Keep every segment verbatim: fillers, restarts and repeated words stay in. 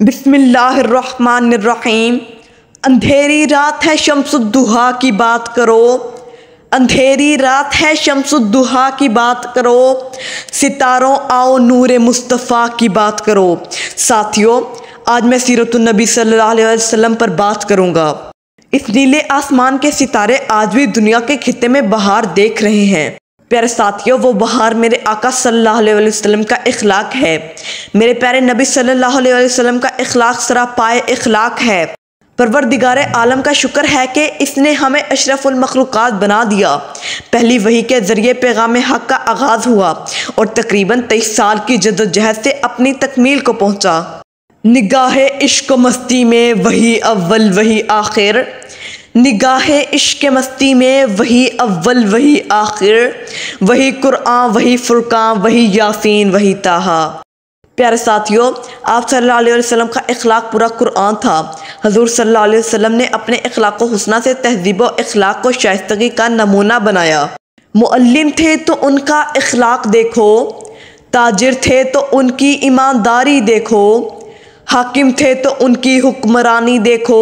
بسم اللہ الرحمن الرحیم۔ اندھیری رات ہے شمس الضحیٰ کی بات کرو، اندھیری رات ہے شمس الضحیٰ کی بات کرو، ستاروں آؤ نور مصطفیٰ کی بات کرو۔ ساتھیوں، آج میں سیرت النبی صلی اللہ علیہ وسلم پر بات کروں گا۔ اس نیلے آسمان کے ستارے آج بھی دنیا کے خطے میں بہار دیکھ رہے ہیں۔ پیارے ساتھیوں، وہ بہار میرے آقا صلی اللہ علیہ وسلم کا اخلاق ہے۔ میرے پیارے نبی صلی اللہ علیہ وسلم کا اخلاق سراپائے اخلاق ہے۔ پروردگار عالم کا شکر ہے کہ اس نے ہمیں اشرف المخلوقات بنا دیا۔ پہلی وحی کے ذریعے پیغام حق کا آغاز ہوا اور تقریباً تیئیس سال کی جدوجہد سے اپنی تکمیل کو پہنچا۔ نگاہ عشق و مستی میں وہی اول وہی آخر، نگاہ عشق مستی میں وہی اول وہی آخر، وہی قرآن وہی فرقان وہی یاسین وہی طٰہٰ۔ پیارے ساتھیوں، آپ صلی اللہ علیہ وسلم کا اخلاق پورا قرآن تھا۔ حضور صلی اللہ علیہ وسلم نے اپنے اخلاق و حسنہ سے تہذیب و اخلاق کو شائستگی کا نمونہ بنایا۔ معلم تھے تو ان کا اخلاق دیکھو، تاجر تھے تو ان کی ایمانداری دیکھو، حاکم تھے تو ان کی حکمرانی دیکھو،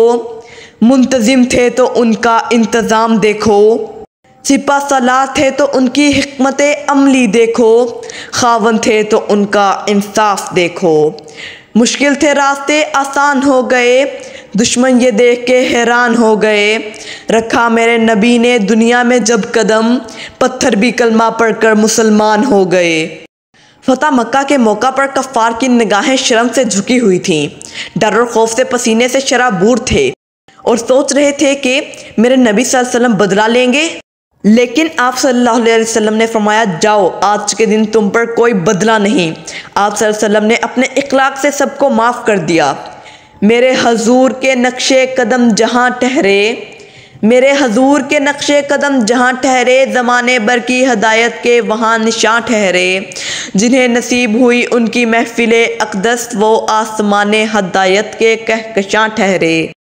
منتظم تھے تو ان کا انتظام دیکھو، سپہ سالار تھے تو ان کی حکمت عملی دیکھو، خاوند تھے تو ان کا انصاف دیکھو۔ مشکل تھے راستے آسان ہو گئے، دشمن یہ دیکھ کے حیران ہو گئے، رکھا میرے نبی نے دنیا میں جب قدم، پتھر بھی کلمہ پڑھ کر مسلمان ہو گئے۔ فتح مکہ کے موقع پر کفار کی نگاہیں شرم سے جھکی ہوئی تھیں، ڈر اور خوف سے پسینے سے شرابور تھے اور سوچ رہے تھے کہ میرے نبی صلی اللہ علیہ وسلم بدلہ لیں گے، لیکن آپ صلی اللہ علیہ وسلم نے فرمایا، جاؤ، آج کے دن تم پر کوئی بدلہ نہیں۔ آپ صلی اللہ علیہ وسلم نے اپنے اخلاق سے سب کو معاف کر دیا۔ میرے حضور کے نقش قدم جہاں ٹھہرے، میرے حضور کے نقش قدم جہاں ٹھہرے، زمانے بھر کی ہدایت کے وہاں نشاں ٹھہرے، جنہیں نصیب ہوئی ان کی محفل اقدس، وہ آسمان ہدایت کے کہکشاں ٹھہرے۔